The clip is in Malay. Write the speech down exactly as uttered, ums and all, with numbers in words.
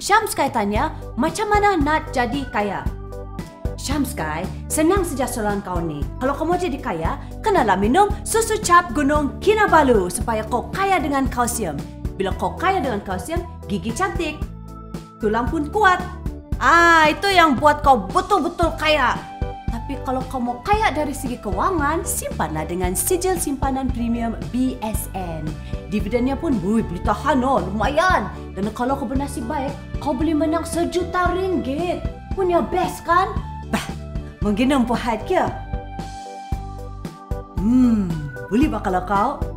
Syamskai tanya, macam mana nak jadi kaya? Syamskai, senang saja soalan kau ni. Kalau kau mau jadi kaya, kenalah minum susu cap Gunung Kinabalu supaya kau kaya dengan kalsium. Bila kau kaya dengan kalsium, gigi cantik, tulang pun kuat. Ah, itu yang buat kau betul-betul kaya. Tapi kalau kau mau kaya dari segi kewangan, simpanlah dengan sijil simpanan premium B S N. Dividennya pun wui, boleh tahan oh, lumayan. Dan kalau kau bernasib baik, kau boleh menang sejuta ringgit. Punya best kan? Bah, mungkin nampak hat ke? Hmm, boleh bah kalau kau?